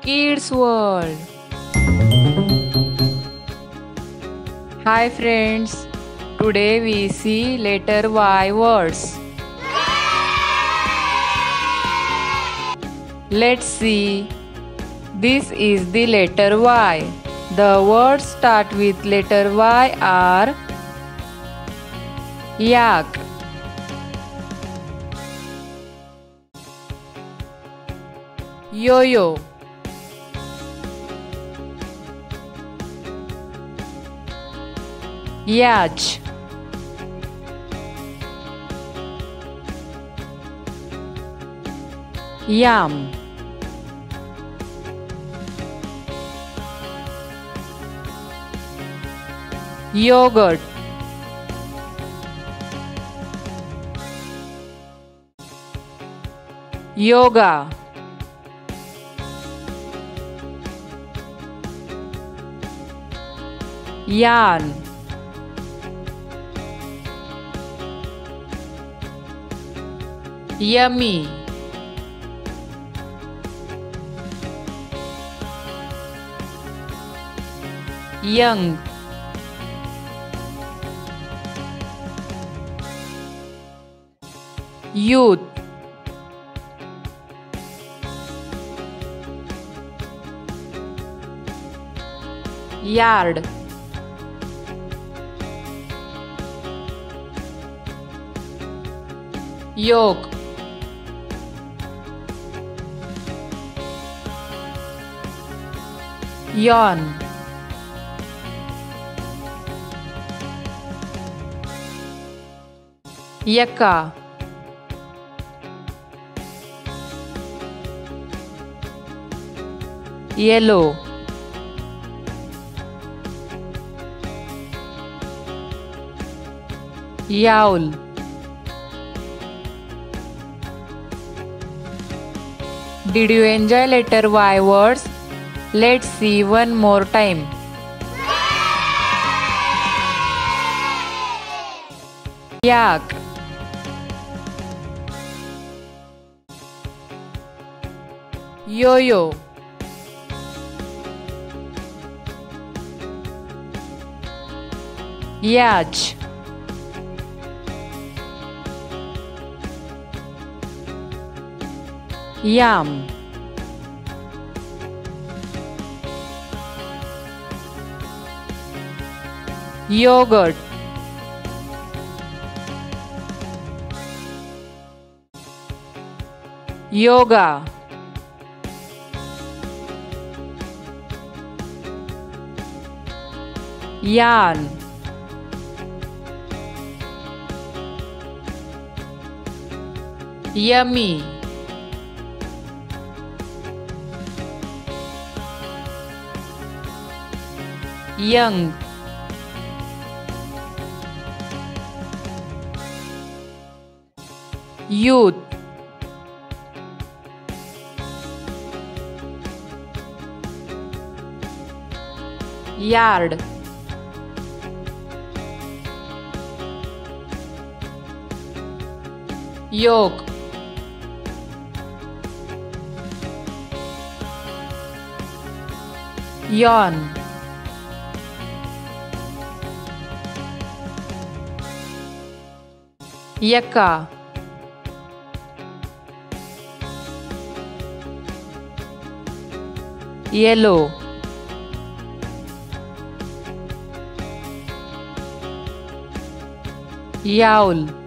Kids World. Hi friends, today we see letter Y words. Let's see. This is the letter Y. The words start with letter Y are yak, yo-yo, yach, yam, yogurt, yoga, yarn, yummy, young, youth, yard, yoke, yawn, yucca, yellow, yowl, did you enjoy letter Y words? Let's see one more time. Yak, yo-yo, yach, yam, yogurt, yoga, yarn, yummy, young, youth, yard, yoke, yawn, yucca, yellow, yowl,